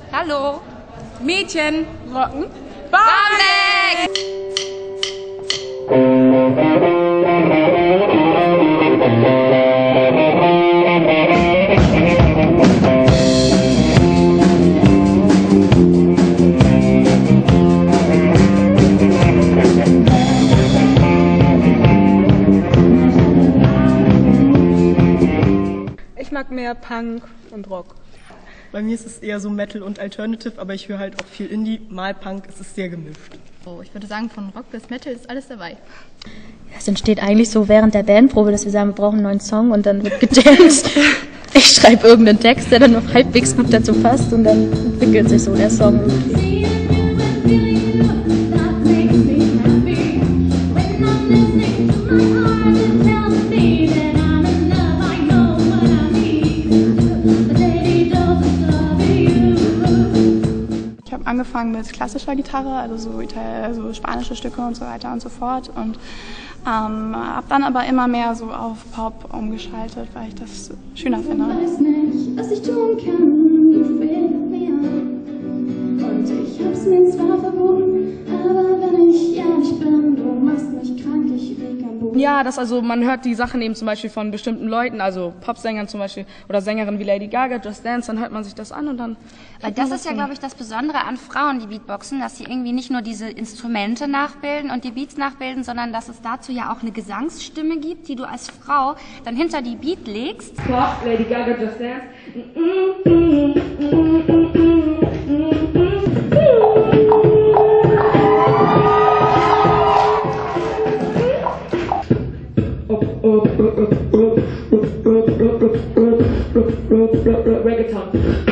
Hallo. Mädchen rocken Barmbek! Ich mag mehr Punk und Rock. Bei mir ist es eher so Metal und Alternative, aber ich höre halt auch viel Indie, mal Punk, es ist sehr gemischt. Oh, ich würde sagen, von Rock bis Metal ist alles dabei. Es entsteht eigentlich so während der Bandprobe, dass wir sagen, wir brauchen einen neuen Song und dann wird gedanced. Ich schreibe irgendeinen Text, der dann noch halbwegs gut dazu passt und dann entwickelt sich so der Song. Ich habe angefangen mit klassischer Gitarre, also so spanische Stücke und so weiter und so fort und habe dann aber immer mehr so auf Pop umgeschaltet, weil ich das schöner finde. Ich weiß nicht, was ich tun kann, du fehlst mir und ich hab's mir zwar verboten, aber wenn ich ehrlich bin, du machst mich krank, ich lieg am Boden. Ja, also man hört die Sachen eben zum Beispiel von bestimmten Leuten, also Popsängern zum Beispiel oder Sängerinnen wie Lady Gaga, Just Dance, dann hört man sich das an und dann... Weil das ist ja, glaube ich, das Besondere an Frauen, die Beatboxen, dass sie irgendwie nicht nur diese Instrumente nachbilden und die Beats nachbilden, sondern dass es dazu ja auch eine Gesangsstimme gibt, die du als Frau dann hinter die Beat legst. Pop, Lady Gaga, Just Dance. Reggaeton.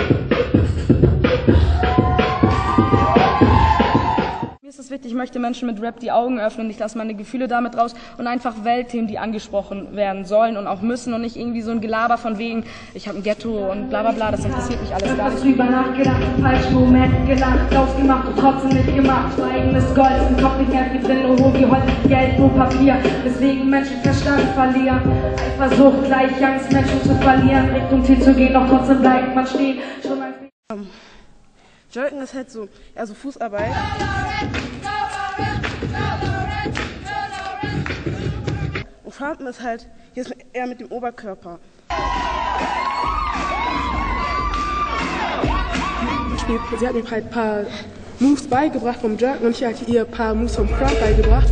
Mir ist es wichtig, ich möchte Menschen mit Rap die Augen öffnen, ich lasse meine Gefühle damit raus und einfach Weltthemen, die angesprochen werden sollen und auch müssen und nicht irgendwie so ein Gelaber von wegen, ich habe ein Ghetto und bla bla bla, das interessiert mich alles gar nicht. Drüber nachgedacht, im falschen Moment gelacht, ausgemacht und trotzdem nicht gemacht. Eigenes Gold im Kopf nicht mehr viel drin, nur Hohl wie Holz, Geld, nur Papier. Deswegen Menschen Verstand verlieren. Eifersucht, gleich Angst, Menschen zu verlieren. Richtung Ziel zu gehen, doch trotzdem bleibt man stehen. Schon ein Jerken ist halt so, also Fußarbeit. Und Fronten ist halt, hier ist eher mit dem Oberkörper. Sie hat mir halt ein paar Moves beigebracht vom Jerken und ich hatte ihr ein paar Moves vom Front beigebracht.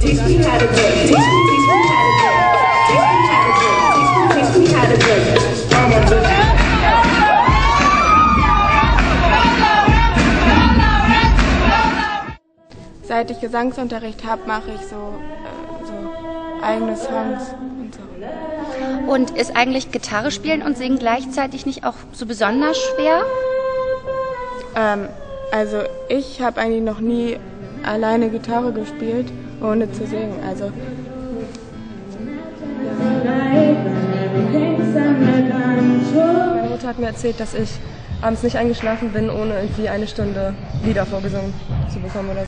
Seit ich Gesangsunterricht habe, mache ich so eigene Songs und so. Und ist eigentlich Gitarre spielen und singen gleichzeitig nicht auch so besonders schwer? Also ich habe eigentlich noch nie alleine Gitarre gespielt, ohne zu singen. Also meine Mutter hat mir erzählt, dass ich abends nicht eingeschlafen bin, ohne irgendwie eine Stunde Lieder vorgesungen zu bekommen oder so.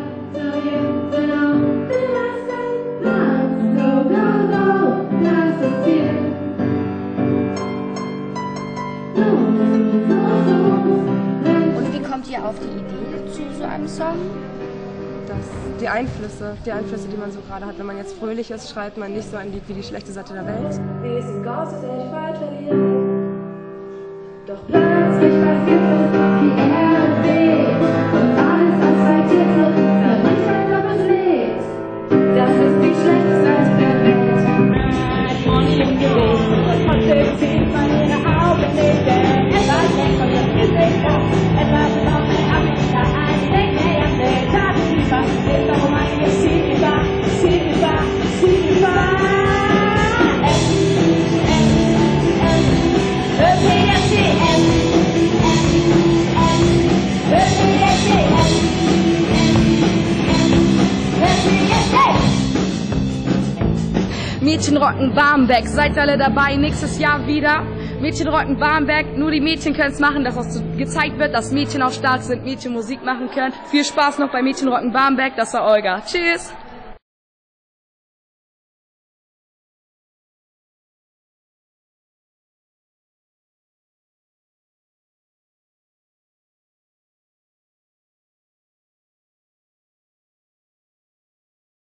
Und wie kommt ihr auf die Idee zu so einem Song? Die Einflüsse, die man so gerade hat. Wenn man jetzt fröhlich ist, schreibt man nicht so ein Lied wie die schlechte Seite der Welt. Wie es im Gott ist, ich weit verlieren. Doch plötzlich passiert es, die Erde weht und alles asphaltiert wird, wer nicht einfach was lebt. Das ist die schlechte Seite der Welt. Und im Gericht und trotzdem zieht man ihre Augen nicht, denn etwas denkt von dem Gesicht ab, etwas ist auf den Afrika, ein Ding, nee, am Ding, Tag ist lieber, ist darum einiges, sie über. Mädchen rocken Barmbek, seid alle dabei, nächstes Jahr wieder. Mädchen rocken Barmbek, nur die Mädchen können es machen, dass das gezeigt wird, dass Mädchen auch stark sind, Mädchen Musik machen können. Viel Spaß noch bei Mädchen rocken Barmbek, das war Olga. Tschüss!